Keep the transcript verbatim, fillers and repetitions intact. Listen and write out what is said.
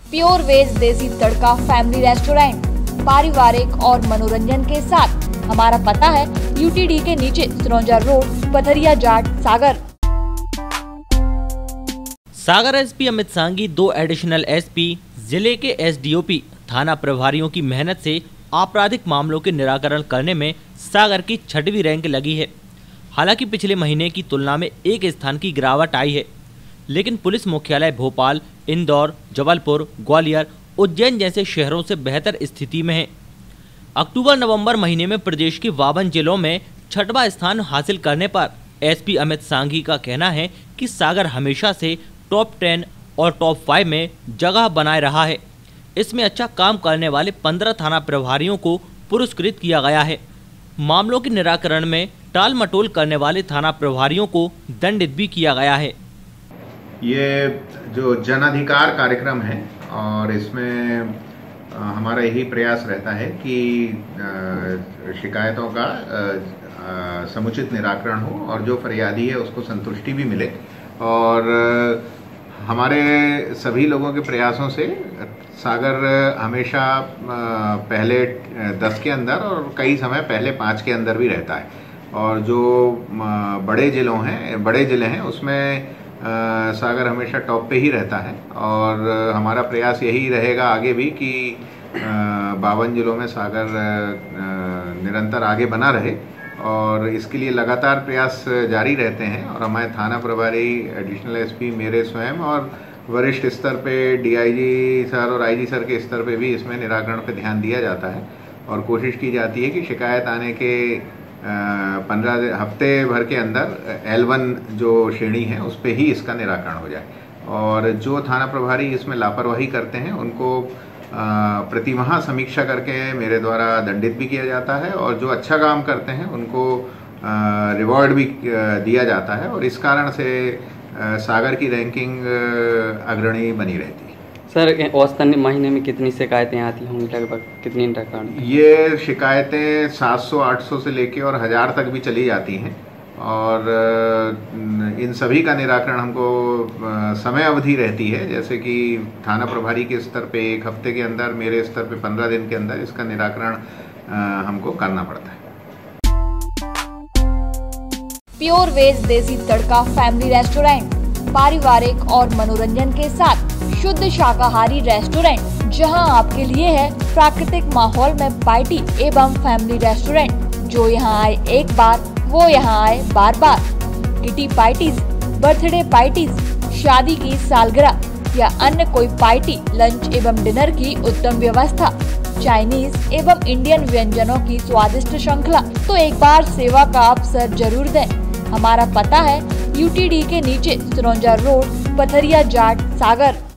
Pure veg देसी तड़का family restaurant, पारिवारिक और मनोरंजन के साथ। हमारा पता है यूटीडी के नीचे सिरौंजा रोड, पथरिया जाट, सागर। सागर एसपी अमित सांगी, दो एडिशनल एसपी, जिले के एसडीओपी, थाना प्रभारियों की मेहनत से आपराधिक मामलों के निराकरण करने में सागर की छठवीं रैंक लगी है। हालांकि पिछले महीने की तुलना में एक स्थान की गिरावट आई है, लेकिन पुलिस मुख्यालय भोपाल, इंदौर, जबलपुर, ग्वालियर, उज्जैन जैसे शहरों से बेहतर स्थिति में है। अक्टूबर नवंबर महीने में प्रदेश के बावन जिलों में छठवां स्थान हासिल करने पर एसपी अमित सांगी का कहना है कि सागर हमेशा से टॉप टेन और टॉप फाइव में जगह बनाए रहा है। इसमें अच्छा काम करने वाले पंद्रह थाना प्रभारियों को पुरस्कृत किया गया है। मामलों के निराकरण में टाल मटोल करने वाले थाना प्रभारियों को दंडित भी किया गया है। ये जो जन अधिकार कार्यक्रम है और इसमें हमारा यही प्रयास रहता है कि शिकायतों का समुचित निराकरण हो और जो फरियादी है उसको संतुष्टि भी मिले। और हमारे सभी लोगों के प्रयासों से सागर हमेशा पहले दस के अंदर और कई समय पहले पाँच के अंदर भी रहता है। और जो बड़े जिलों हैं बड़े ज़िले हैं उसमें सागर हमेशा टॉप पे ही रहता है। और हमारा प्रयास यही रहेगा आगे भी कि बावन जिलों में सागर निरंतर आगे बना रहे और इसके लिए लगातार प्रयास जारी रहते हैं। और हमारे थाना प्रभारी, एडिशनल एसपी, मेरे स्वयं और वरिष्ठ स्तर पे डीआईजी सर और आईजी सर के स्तर पे भी इसमें निराकरण पे ध्यान दिया जाता है और कोशिश की जाती है कि शिकायत आने के पंद्रह हफ्ते भर के अंदर एल वन जो श्रेणी है उस पर ही इसका निराकरण हो जाए। और जो थाना प्रभारी इसमें लापरवाही करते हैं उनको प्रतिमाह समीक्षा करके मेरे द्वारा दंडित भी किया जाता है और जो अच्छा काम करते हैं उनको रिवॉर्ड भी दिया जाता है। और इस कारण से सागर की रैंकिंग अग्रणी बनी रहती है। सर, औसतन महीने में कितनी शिकायतें आती होंगी, लगभग कितनी निराकरण? ये शिकायतें सात सौ आठ सौ से लेके और हज़ार तक भी चली जाती हैं और इन सभी का निराकरण हमको समय अवधि रहती है। जैसे कि थाना प्रभारी के स्तर पे एक हफ्ते के अंदर, मेरे स्तर पे पंद्रह दिन के अंदर इसका निराकरण हमको करना पड़ता है। प्योर वेज देसी तड़का फैमिली रेस्टोरेंट, पारिवारिक और मनोरंजन के साथ शुद्ध शाकाहारी रेस्टोरेंट, जहां आपके लिए है प्राकृतिक माहौल में पार्टी एवं फैमिली रेस्टोरेंट। जो यहां आए एक बार वो यहां आए बार बार। किटी पार्टीज, बर्थडे पार्टीज, शादी की सालगिरह या अन्य कोई पार्टी, लंच एवं डिनर की उत्तम व्यवस्था, चाइनीज एवं इंडियन व्यंजनों की स्वादिष्ट श्रृंखला। तो एक बार सेवा का अवसर जरूर दें। हमारा पता है यूटीडी के नीचे सिरौंजा रोड, पथरिया जाट, सागर।